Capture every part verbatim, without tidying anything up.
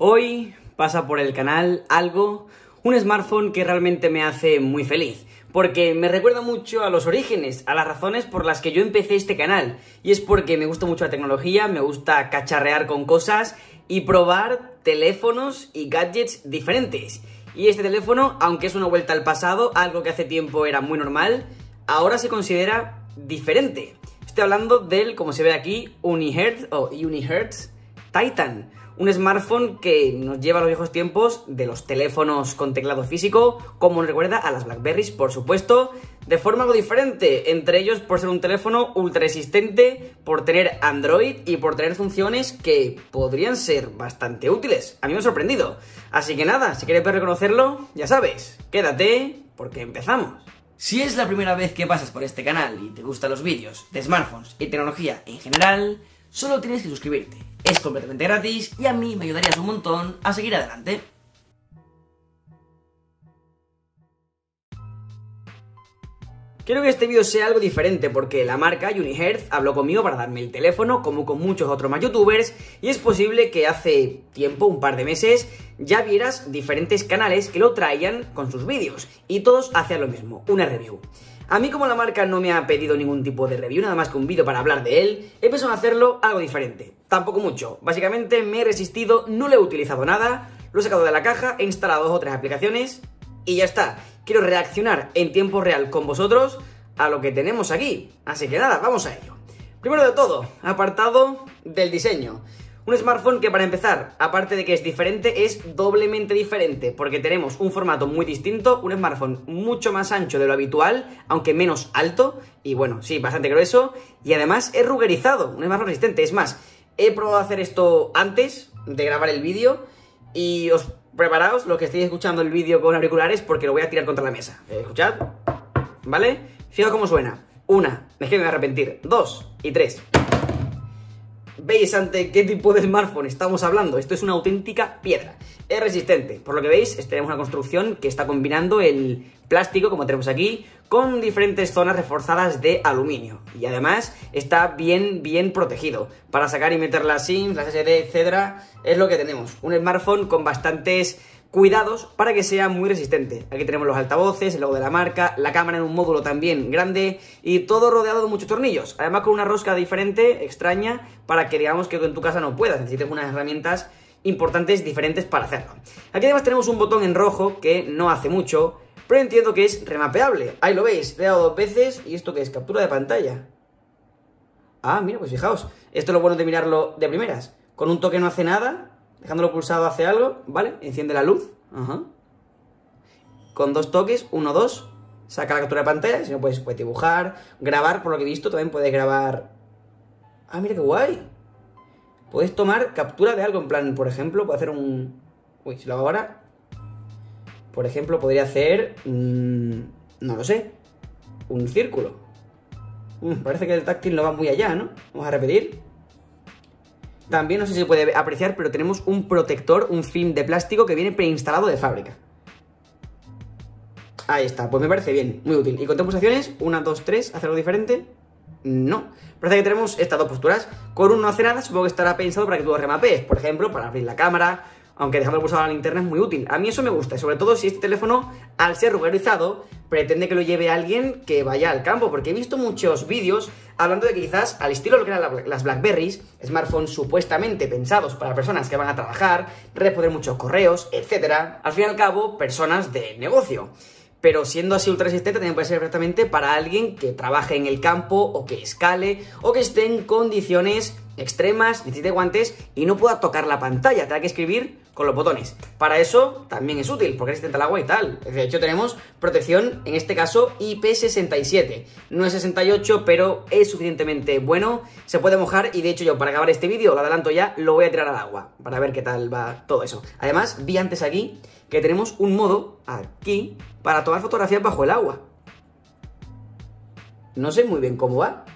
Hoy pasa por el canal algo, un smartphone que realmente me hace muy feliz, porque me recuerda mucho a los orígenes, a las razones por las que yo empecé este canal, y es porque me gusta mucho la tecnología, me gusta cacharrear con cosas y probar teléfonos y gadgets diferentes. Y este teléfono, aunque es una vuelta al pasado, algo que hace tiempo era muy normal, ahora se considera diferente. Estoy hablando del, como se ve aquí, Unihertz o Unihertz Titan. Un smartphone que nos lleva a los viejos tiempos de los teléfonos con teclado físico, como nos recuerda a las BlackBerrys, por supuesto, de forma algo diferente, entre ellos por ser un teléfono ultra resistente, por tener Android y por tener funciones que podrían ser bastante útiles. A mí me ha sorprendido. Así que nada, si quieres reconocerlo, ya sabes, quédate porque empezamos. Si es la primera vez que pasas por este canal y te gustan los vídeos de smartphones y tecnología en general, solo tienes que suscribirte. Es completamente gratis y a mí me ayudarías un montón a seguir adelante. Quiero que este vídeo sea algo diferente porque la marca Unihertz habló conmigo para darme el teléfono, como con muchos otros más youtubers, y es posible que hace tiempo, un par de meses, ya vieras diferentes canales que lo traían con sus vídeos, y todos hacían lo mismo, una review. A mí, como la marca no me ha pedido ningún tipo de review, nada más que un vídeo para hablar de él, he pensado en hacerlo algo diferente. Tampoco mucho. Básicamente me he resistido, no lo he utilizado nada, lo he sacado de la caja, he instalado dos o tres aplicaciones y ya está. Quiero reaccionar en tiempo real con vosotros a lo que tenemos aquí. Así que nada, vamos a ello. Primero de todo, apartado del diseño. Un smartphone que, para empezar, aparte de que es diferente, es doblemente diferente, porque tenemos un formato muy distinto, un smartphone mucho más ancho de lo habitual, aunque menos alto, y bueno, sí, bastante grueso, y además es rugerizado, un smartphone resistente. Es más, he probado a hacer esto antes de grabar el vídeo, y os preparaos, los que estéis escuchando el vídeo con auriculares, porque lo voy a tirar contra la mesa. Eh, escuchad, ¿vale? Fijaos cómo suena. Una, es que me voy a arrepentir. Dos y tres. ¿Veis ante qué tipo de smartphone estamos hablando? Esto es una auténtica piedra. Es resistente. Por lo que veis, tenemos una construcción que está combinando el plástico, como tenemos aquí, con diferentes zonas reforzadas de aluminio. Y además está bien, bien protegido. Para sacar y meter las SIMs, las ese de, etcétera, es lo que tenemos. Un smartphone con bastantes cuidados para que sea muy resistente. Aquí tenemos los altavoces, el logo de la marca, la cámara en un módulo también grande y todo rodeado de muchos tornillos. Además con una rosca diferente, extraña, para que digamos que en tu casa no puedas, necesites unas herramientas importantes, diferentes para hacerlo. Aquí además tenemos un botón en rojo que no hace mucho, pero entiendo que es remapeable. Ahí lo veis, le he dado dos veces y esto que es captura de pantalla. Ah, mira, pues fijaos, esto es lo bueno de mirarlo de primeras. Con un toque no hace nada. Dejándolo pulsado hace algo, ¿vale? Enciende la luz. Ajá. Con dos toques, uno, dos, saca la captura de pantalla. Si no, puedes, puedes dibujar, grabar, por lo que he visto, también puedes grabar. Ah, mira qué guay. Puedes tomar captura de algo, en plan, por ejemplo, puedo hacer un... Uy, si lo hago ahora. Por ejemplo, podría hacer... Mmm, no lo sé. Un círculo. Mm, parece que el táctil no va muy allá, ¿no? Vamos a repetir. También no sé si se puede apreciar, pero tenemos un protector, un film de plástico que viene preinstalado de fábrica. Ahí está, pues me parece bien, muy útil. ¿Y con pulsaciones? Una, dos, tres, ¿hace algo diferente? No. Parece que tenemos estas dos posturas. Con uno no hace nada, supongo que estará pensado para que tú lo remapees. Por ejemplo, para abrir la cámara, aunque dejando pulsado a la linterna es muy útil. A mí eso me gusta, sobre todo si este teléfono, al ser rugerizado, pretende que lo lleve alguien que vaya al campo, porque he visto muchos vídeos hablando de que quizás, al estilo de lo que eran las BlackBerrys, smartphones supuestamente pensados para personas que van a trabajar, responder muchos correos, etcétera, al fin y al cabo, personas de negocio. Pero siendo así ultra resistente también puede ser perfectamente para alguien que trabaje en el campo, o que escale, o que esté en condiciones extremas, necesite guantes y no pueda tocar la pantalla, tendrá que escribir con los botones. Para eso también es útil, porque es resistente al agua y tal. De hecho tenemos protección, en este caso I P sesenta y siete. No es sesenta y ocho, pero es suficientemente bueno, se puede mojar y de hecho yo para acabar este vídeo, lo adelanto ya, lo voy a tirar al agua, para ver qué tal va todo eso. Además, vi antes aquí que tenemos un modo aquí para tomar fotografías bajo el agua. No sé muy bien cómo va.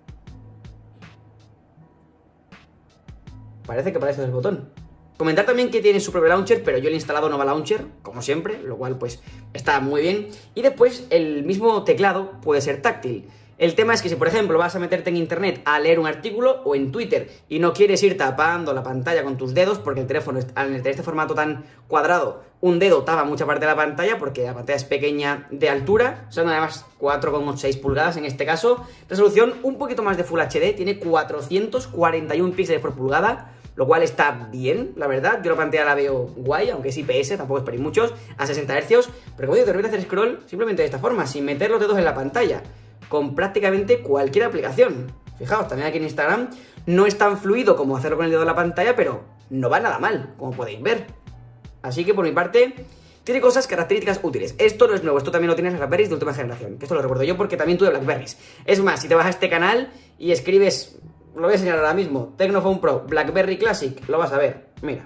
Parece que para eso es el botón. Comentar también que tiene su propio launcher, pero yo le he instalado Nova Launcher, como siempre, lo cual pues está muy bien. Y después el mismo teclado puede ser táctil. El tema es que si, por ejemplo, vas a meterte en internet a leer un artículo o en Twitter y no quieres ir tapando la pantalla con tus dedos, porque el teléfono, al tener este formato tan cuadrado, un dedo tapa mucha parte de la pantalla porque la pantalla es pequeña de altura, son además cuatro coma seis pulgadas en este caso, resolución un poquito más de Full H D, tiene cuatrocientos cuarenta y uno píxeles por pulgada, lo cual está bien, la verdad. Yo la pantalla la veo guay, aunque es I P S, tampoco esperéis muchos, a sesenta hercios, pero como digo, te permite hacer scroll simplemente de esta forma, sin meter los dedos en la pantalla, con prácticamente cualquier aplicación. Fijaos, también aquí en Instagram no es tan fluido como hacerlo con el dedo en la pantalla, pero no va nada mal, como podéis ver. Así que por mi parte, tiene cosas, características útiles. Esto no es nuevo, esto también lo tienes en BlackBerrys de última generación, que esto lo recuerdo yo porque también tuve BlackBerrys. Es más, si te vas a este canal y escribes, lo voy a enseñar ahora mismo, Tecnophone Pro, BlackBerry Classic, lo vas a ver. Mira.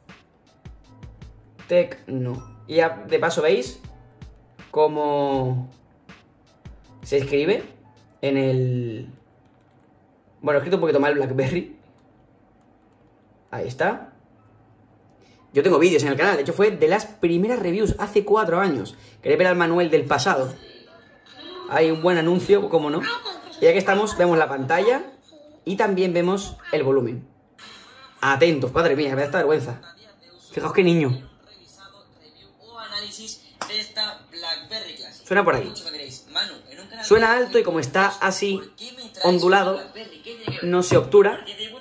Tecno. Y ya de paso veis cómo se escribe en el... Bueno, he escrito un poquito mal BlackBerry. Ahí está. Yo tengo vídeos en el canal, de hecho fue de las primeras reviews hace cuatro años. ¿Queréis ver al Manuel del pasado? Hay un buen anuncio, como no. Y ya que estamos, vemos la pantalla y también vemos el volumen. Atentos, madre mía, me da esta vergüenza. Fijaos qué niño. Suena por aquí. Suena alto y como está así ondulado, no se obtura.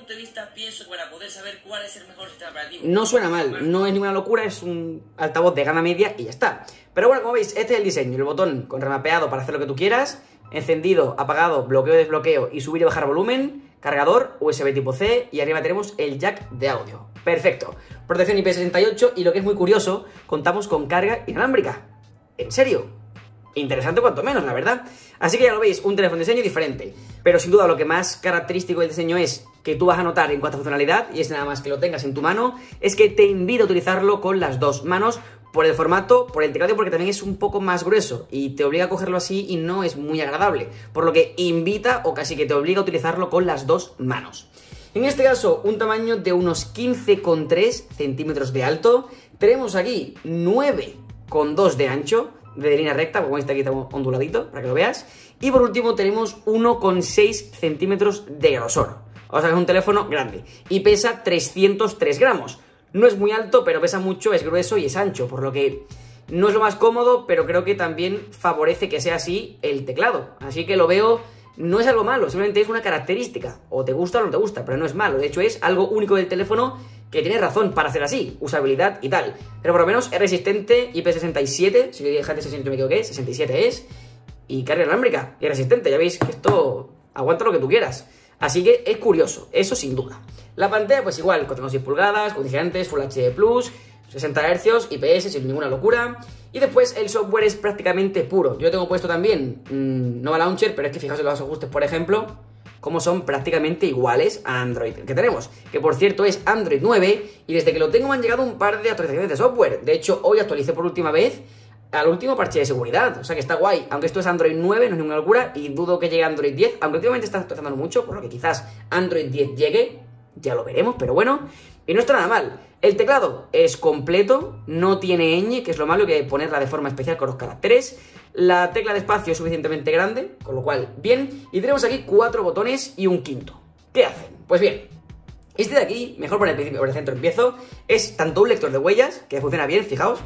No suena mal, no es ninguna locura, es un altavoz de gama media y ya está. Pero bueno, como veis, este es el diseño, el botón con remapeado para hacer lo que tú quieras, encendido, apagado, bloqueo, desbloqueo y subir y bajar volumen, cargador, U S B tipo C y arriba tenemos el jack de audio. Perfecto. Protección I P sesenta y ocho y lo que es muy curioso, contamos con carga inalámbrica. ¿En serio? Interesante cuanto menos, la verdad. Así que ya lo veis, un teléfono de diseño diferente. Pero sin duda lo que más característico del diseño es, que tú vas a notar en cuanto a funcionalidad, y es nada más que lo tengas en tu mano, es que te invito a utilizarlo con las dos manos, por el formato, por el teclado y porque también es un poco más grueso y te obliga a cogerlo así y no es muy agradable. Por lo que invita o casi que te obliga a utilizarlo con las dos manos. En este caso, un tamaño de unos quince coma tres centímetros de alto. Tenemos aquí nueve coma dos de ancho, de línea recta, como este aquí está onduladito, para que lo veas. Y por último tenemos uno coma seis centímetros de grosor. O sea que es un teléfono grande. Y pesa trescientos tres gramos. No es muy alto, pero pesa mucho, es grueso y es ancho. Por lo que no es lo más cómodo, pero creo que también favorece que sea así el teclado. Así que lo veo, no es algo malo, simplemente es una característica. O te gusta o no te gusta, pero no es malo. De hecho es algo único del teléfono que tiene razón para hacer así, usabilidad y tal. Pero por lo menos es resistente, I P sesenta y siete, si yo dije antes sesenta y siete me equivoqué, sesenta y siete es. Y carga inalámbrica, y resistente, ya veis que esto aguanta lo que tú quieras. Así que es curioso, eso sin duda. La pantalla pues igual, cuatro coma seis pulgadas, con gigantes, Full H D plus, sesenta hercios, I P S sin ninguna locura. Y después el software es prácticamente puro. Yo tengo puesto también mmm, Nova Launcher, pero es que fijaos en los ajustes, por ejemplo, como son prácticamente iguales a Android que tenemos. Que por cierto es Android nueve y desde que lo tengo me han llegado un par de actualizaciones de software. De hecho hoy actualicé por última vez al último parche de seguridad, o sea que está guay. Aunque esto es Android nueve, no es ninguna locura, y dudo que llegue a Android diez, aunque últimamente está actualizando mucho, por lo que quizás Android diez llegue, ya lo veremos, pero bueno. Y no está nada mal. El teclado es completo, no tiene ñ, que es lo malo, hay que ponerla de forma especial con los caracteres. La tecla de espacio es suficientemente grande, con lo cual, bien. Y tenemos aquí cuatro botones y un quinto. ¿Qué hacen? Pues bien, este de aquí, mejor por el principio, por el centro empiezo, es tanto un lector de huellas, que funciona bien, fijaos.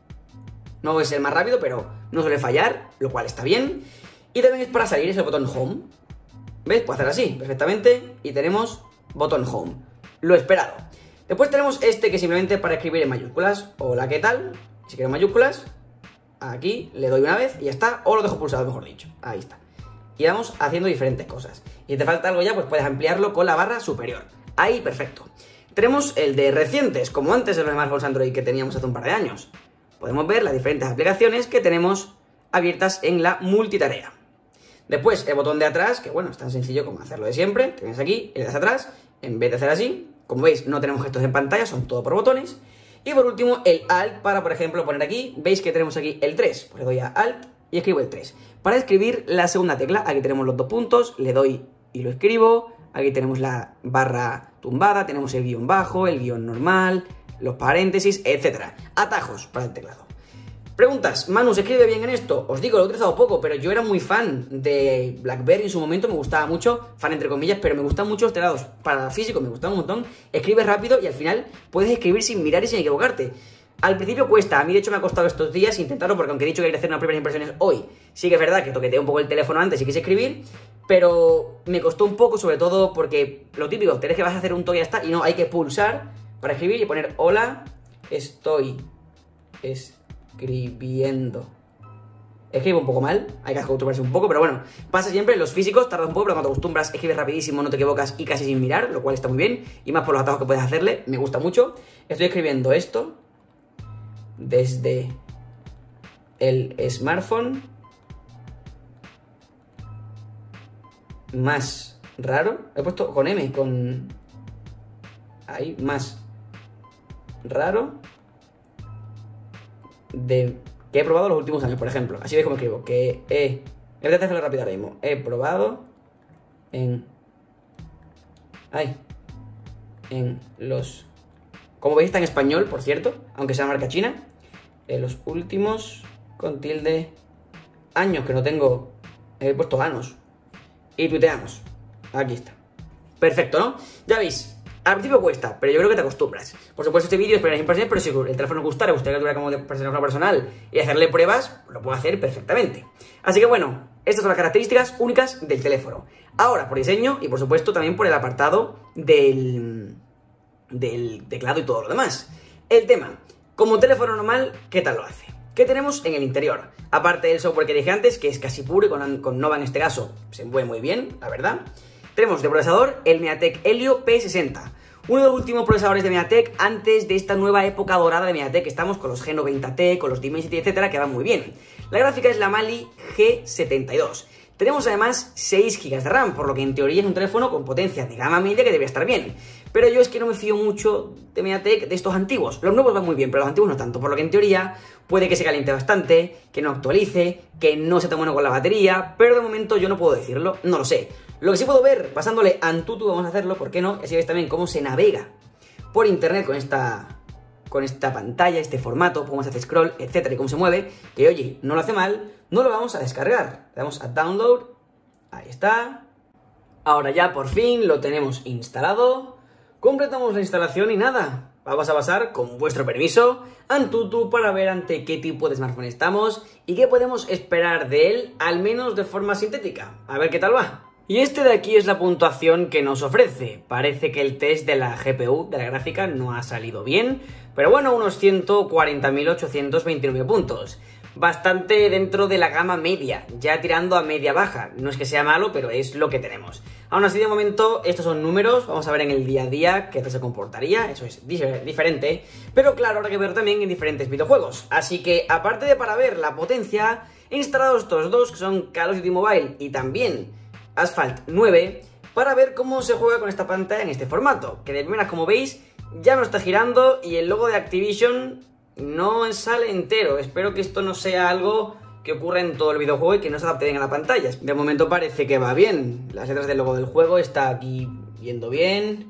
No es el más rápido, pero no suele fallar, lo cual está bien. Y también es para salir, es el botón Home. ¿Ves? Puedo hacer así, perfectamente. Y tenemos botón Home. Lo esperado. Después tenemos este que simplemente para escribir en mayúsculas. Hola, ¿qué tal? Si quiero mayúsculas, aquí le doy una vez y ya está. O lo dejo pulsado, mejor dicho. Ahí está. Y vamos haciendo diferentes cosas. Y si te falta algo ya, pues puedes ampliarlo con la barra superior. Ahí, perfecto. Tenemos el de recientes, como antes en los smartphones Android que teníamos hace un par de años. Podemos ver las diferentes aplicaciones que tenemos abiertas en la multitarea. Después el botón de atrás, que bueno, es tan sencillo como hacerlo de siempre. Tienes aquí, le das atrás, en vez de hacer así. Como veis, no tenemos gestos en pantalla, son todo por botones. Y por último, el Alt para, por ejemplo, poner aquí. Veis que tenemos aquí el tres. Pues le doy a Alt y escribo el tres. Para escribir la segunda tecla, aquí tenemos los dos puntos, le doy y lo escribo. Aquí tenemos la barra tumbada, tenemos el guión bajo, el guión normal, los paréntesis, etcétera. Atajos para el teclado. Preguntas, Manu, ¿se escribe bien en esto? Os digo, lo he utilizado poco, pero yo era muy fan de BlackBerry en su momento, me gustaba mucho, fan entre comillas, pero me gustan mucho los teclados para físico, me gustan un montón. Escribes rápido y al final puedes escribir sin mirar y sin equivocarte. Al principio cuesta, a mí de hecho me ha costado estos días intentarlo porque aunque he dicho que quería hacer unas primeras impresiones hoy, sí que es verdad que toqueteé un poco el teléfono antes y quise escribir, pero me costó un poco, sobre todo porque lo típico, tenés que vas a hacer un toque y ya está, y no, hay que pulsar para escribir y poner hola, estoy escribiendo. Escribo un poco mal, hay que acostumbrarse un poco, pero bueno, pasa siempre, los físicos tardan un poco, pero cuando te acostumbras, escribes rapidísimo, no te equivocas y casi sin mirar, lo cual está muy bien, y más por los atajos que puedes hacerle, me gusta mucho. Estoy escribiendo esto desde el smartphone más raro, he puesto con M, con ahí, más raro de que he probado los últimos años, por ejemplo. Así veis cómo escribo, que he, voy a hacerlo rápido ahora mismo, he probado en, ay, en los, como veis está en español, por cierto, aunque sea marca china, en los últimos, con tilde, años, que no tengo, he puesto años, y tuiteamos, aquí está. Perfecto, ¿no? Ya veis, al principio cuesta, pero yo creo que te acostumbras. Por supuesto, este vídeo es para las impresiones, pero si el teléfono os gustara, gustaría que tuviera como de personal personal y hacerle pruebas, lo puedo hacer perfectamente. Así que bueno, estas son las características únicas del teléfono. Ahora, por diseño y por supuesto también por el apartado del, del teclado y todo lo demás. El tema, como teléfono normal, ¿qué tal lo hace? ¿Qué tenemos en el interior? Aparte del software que dije antes, que es casi puro y con, con Nova en este caso se mueve muy bien, la verdad. Tenemos de procesador el MediaTek Helio P sesenta, uno de los últimos procesadores de MediaTek antes de esta nueva época dorada de MediaTek. Estamos con los G noventa T, con los Dimensity, etcétera, que van muy bien. La gráfica es la Mali G setenta y dos. Tenemos además seis gigas de RAM, por lo que en teoría es un teléfono con potencia de gama media que debería estar bien. Pero yo es que no me fío mucho de MediaTek de estos antiguos. Los nuevos van muy bien, pero los antiguos no tanto, por lo que en teoría puede que se caliente bastante, que no actualice, que no sea tan bueno con la batería, pero de momento yo no puedo decirlo, no lo sé. Lo que sí puedo ver, pasándole Antutu, vamos a hacerlo, ¿por qué no? Así veis también cómo se navega por internet con esta, con esta pantalla, este formato, cómo se hace scroll, etcétera, y cómo se mueve, que oye, no lo hace mal, no lo vamos a descargar. Le damos a download, ahí está. Ahora ya por fin lo tenemos instalado, completamos la instalación y nada, vamos a pasar, con vuestro permiso, a Antutu para ver ante qué tipo de smartphone estamos y qué podemos esperar de él, al menos de forma sintética. A ver qué tal va. Y este de aquí es la puntuación que nos ofrece. Parece que el test de la G P U, de la gráfica, no ha salido bien, pero bueno, unos ciento cuarenta mil ochocientos veintinueve puntos. Bastante dentro de la gama media, ya tirando a media baja. No es que sea malo, pero es lo que tenemos. Aún así, de momento, estos son números. Vamos a ver en el día a día qué tal se comportaría. Eso es diferente. Pero claro, habrá que ver también en diferentes videojuegos. Así que, aparte de para ver la potencia, he instalado estos dos, que son Call of Duty Mobile y también Asphalt nueve, para ver cómo se juega con esta pantalla en este formato. Que de primeras, como veis, ya no está girando y el logo de Activision no sale entero. Espero que esto no sea algo que ocurra en todo el videojuego y que no se adapte bien a la pantalla. De momento parece que va bien. Las letras del logo del juego está aquí viendo bien.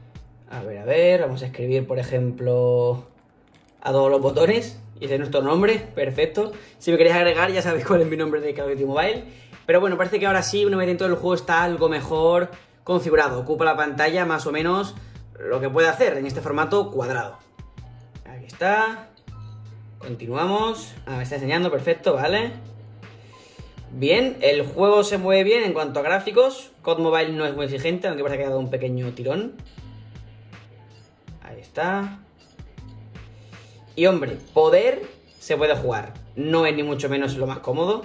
A ver, a ver, vamos a escribir, por ejemplo, a todos los botones. Y ese es nuestro nombre, perfecto. Si me queréis agregar, ya sabéis cuál es mi nombre de Call of Duty Mobile. Pero bueno, parece que ahora sí, una vez dentro del juego está algo mejor configurado. Ocupa la pantalla más o menos lo que puede hacer en este formato cuadrado. Aquí está. Continuamos. Ah, me está enseñando, perfecto, vale. Bien, el juego se mueve bien en cuanto a gráficos. C O D Mobile no es muy exigente, aunque parece que ha dado un pequeño tirón. Ahí está. Y hombre, poder se puede jugar. No es ni mucho menos lo más cómodo.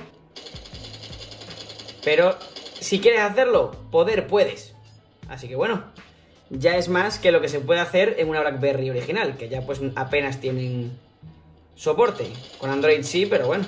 Pero si quieres hacerlo, poder puedes. Así que bueno, ya es más que lo que se puede hacer en una BlackBerry original, que ya pues apenas tienen soporte. Con Android sí, pero bueno.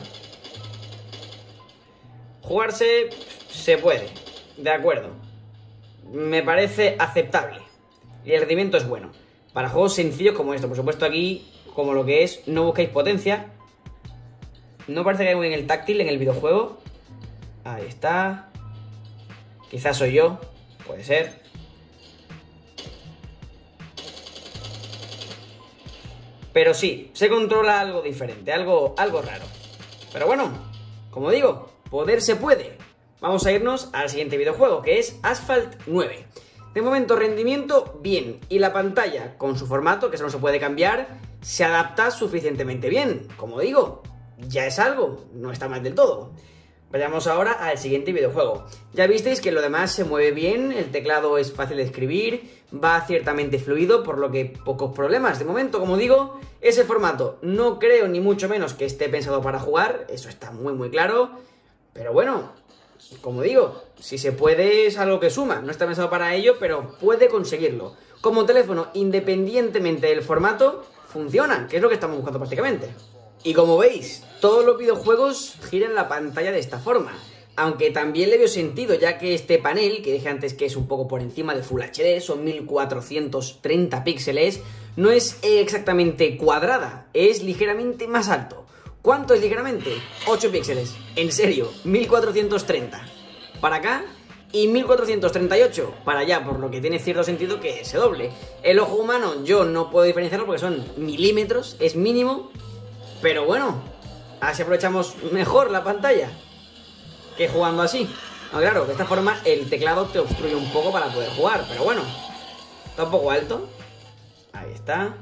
Jugarse se puede, de acuerdo. Me parece aceptable. Y el rendimiento es bueno. Para juegos sencillos como esto, por supuesto aquí, como lo que es, no busquéis potencia. No parece que hay muy bien el táctil en el videojuego. Ahí está. Quizás soy yo, puede ser. Pero sí, se controla algo diferente, algo, algo raro. Pero bueno, como digo, poder se puede. Vamos a irnos al siguiente videojuego, que es Asphalt nueve. De momento, rendimiento, bien. Y la pantalla, con su formato, que eso no se puede cambiar, se adapta suficientemente bien. Como digo, ya es algo, no está mal del todo. Vayamos ahora al siguiente videojuego. Ya visteis que lo demás se mueve bien, el teclado es fácil de escribir, va ciertamente fluido, por lo que pocos problemas. De momento, como digo, ese formato no creo ni mucho menos que esté pensado para jugar, eso está muy muy claro. Pero bueno, como digo, si se puede es algo que suma, no está pensado para ello, pero puede conseguirlo. Como teléfono, independientemente del formato, funciona, que es lo que estamos buscando prácticamente. Y como veis, todos los videojuegos giran la pantalla de esta forma, aunque también le veo sentido, ya que este panel, que dije antes que es un poco por encima del Full H D, son mil cuatrocientos treinta píxeles, no es exactamente cuadrada, es ligeramente más alto. ¿Cuánto es ligeramente? ocho píxeles, en serio, mil cuatrocientos treinta para acá y mil cuatrocientos treinta y ocho para allá, por lo que tiene cierto sentido que se doble. El ojo humano yo no puedo diferenciarlo porque son milímetros, es mínimo. Pero bueno, así aprovechamos mejor la pantalla que jugando así. No, claro, de esta forma el teclado te obstruye un poco para poder jugar, pero bueno, está un poco alto. Ahí está.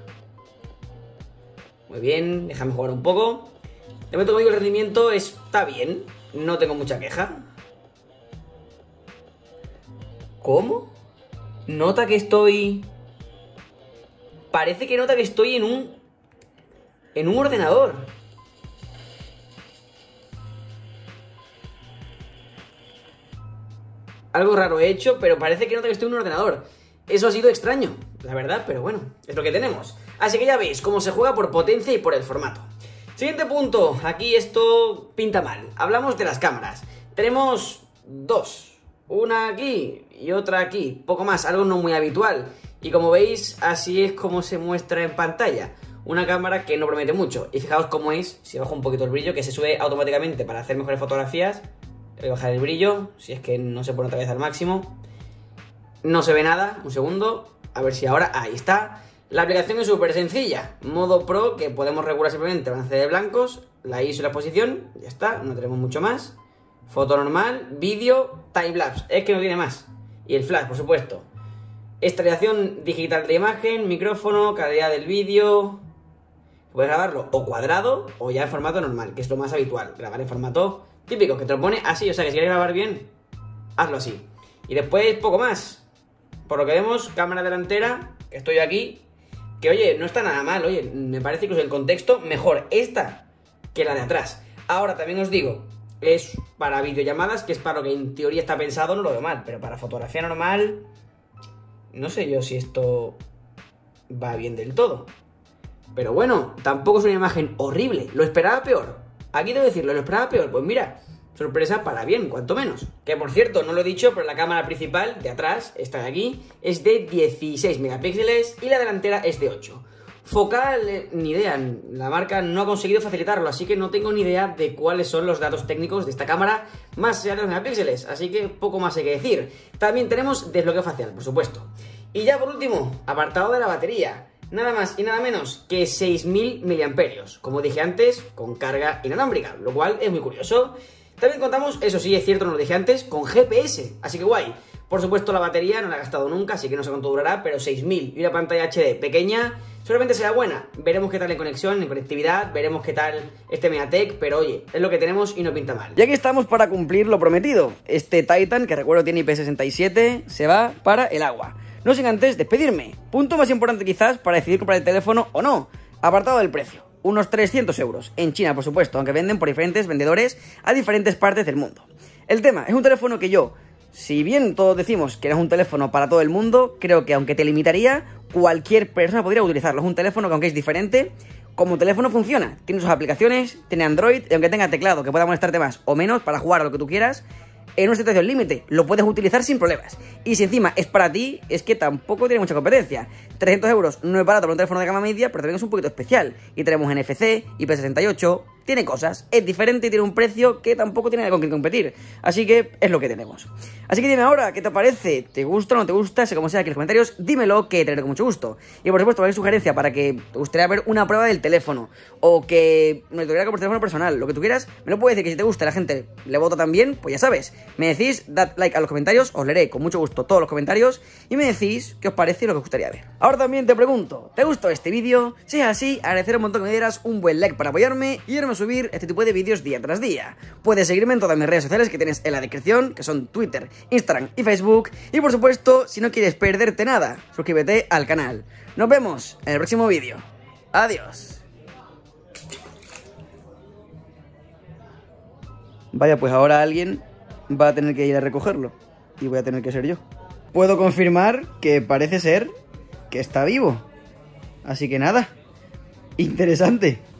Muy bien, déjame jugar un poco. De momento, como digo, el rendimiento está bien, no tengo mucha queja. ¿Cómo? Nota que estoy... Parece que nota que estoy en un... En un ordenador. Algo raro he hecho, pero parece que nota que estoy en un ordenador. Eso ha sido extraño, la verdad, pero bueno, es lo que tenemos. Así que ya veis cómo se juega por potencia y por el formato. Siguiente punto, aquí esto pinta mal. Hablamos de las cámaras. Tenemos dos, una aquí y otra aquí, poco más, algo no muy habitual. Y como veis, así es como se muestra en pantalla. Una cámara que no promete mucho. Y fijaos cómo es, si bajo un poquito el brillo, que se sube automáticamente para hacer mejores fotografías. Voy a bajar el brillo, si es que no se pone otra vez al máximo. No se ve nada, un segundo. A ver si ahora, ahí está. La aplicación es súper sencilla. Modo Pro, que podemos regular simplemente balance de blancos, la I S O y la exposición, ya está, no tenemos mucho más. Foto normal, vídeo, timelapse, es que no tiene más. Y el flash, por supuesto. Extracción digital de imagen, micrófono, calidad del vídeo. Puedes grabarlo o cuadrado o ya en formato normal, que es lo más habitual. Grabar en formato típico, que te lo pone así, o sea que si quieres grabar bien, hazlo así. Y después poco más. Por lo que vemos, cámara delantera, que estoy aquí, que oye, no está nada mal, oye, me parece incluso el contexto mejor esta que la de atrás. Ahora también os digo, es para videollamadas, que es para lo que en teoría está pensado, no lo veo mal, pero para fotografía normal, no sé yo si esto va bien del todo. Pero bueno, tampoco es una imagen horrible, lo esperaba peor. Aquí debo decirlo, lo esperaba peor, pues mira, sorpresa para bien, cuanto menos. Que por cierto, no lo he dicho, pero la cámara principal de atrás, esta de aquí, es de dieciséis megapíxeles y la delantera es de ocho. Focal, eh, ni idea, la marca no ha conseguido facilitarlo, así que no tengo ni idea de cuáles son los datos técnicos de esta cámara más allá de los megapíxeles, así que poco más hay que decir. También tenemos desbloqueo facial, por supuesto. Y ya por último, apartado de la batería. Nada más y nada menos que seis mil miliamperios, como dije antes, con carga inalámbrica, lo cual es muy curioso. También contamos, eso sí es cierto, no lo dije antes, con G P S, así que guay. Por supuesto la batería no la he gastado nunca, así que no sé cuánto durará, pero seis mil y una pantalla H D pequeña, seguramente será buena. Veremos qué tal en conexión, en conectividad, veremos qué tal este MediaTek, pero oye, es lo que tenemos y no pinta mal. Ya que estamos para cumplir lo prometido, este Titan, que recuerdo tiene I P sesenta y siete, se va para el agua. No sin antes despedirme. Punto más importante quizás para decidir comprar el teléfono o no. Apartado del precio. Unos trescientos euros. En China, por supuesto, aunque venden por diferentes vendedores a diferentes partes del mundo. El tema, es un teléfono que yo, si bien todos decimos que no es un teléfono para todo el mundo, creo que aunque te limitaría, cualquier persona podría utilizarlo. Es un teléfono que aunque es diferente, como teléfono funciona. Tiene sus aplicaciones, tiene Android, y aunque tenga teclado que pueda molestarte más o menos para jugar a lo que tú quieras, en una situación límite, lo puedes utilizar sin problemas. Y si encima es para ti, es que tampoco tiene mucha competencia. trescientos euros no es barato para un teléfono de gama media, pero también es un poquito especial. Y tenemos N F C, I P sesenta y ocho, tiene cosas, es diferente y tiene un precio que tampoco tiene con qué competir. Así que es lo que tenemos. Así que dime ahora, ¿qué te parece? ¿Te gusta o no te gusta? Sea como sea, aquí en los comentarios, dímelo, que te haré con mucho gusto. Y por supuesto, cualquier sugerencia para que te gustaría ver una prueba del teléfono, o que me tuviera que por teléfono personal, lo que tú quieras, me lo puedes decir, que si te gusta y la gente le vota también, pues ya sabes, me decís, dad like a los comentarios, os leeré con mucho gusto todos los comentarios, y me decís qué os parece y lo que os gustaría ver. Ahora también te pregunto, ¿te gustó este vídeo? Si es así, agradecer un montón que me dieras un buen like para apoyarme y irme a subir este tipo de vídeos día tras día. Puedes seguirme en todas mis redes sociales que tienes en la descripción, que son Twitter, Instagram y Facebook, y por supuesto, si no quieres perderte nada, suscríbete al canal. Nos vemos en el próximo vídeo. Adiós. Vaya, pues ahora alguien va a tener que ir a recogerlo y voy a tener que ser yo. Puedo confirmar que parece ser que está vivo. Así que nada, interesante.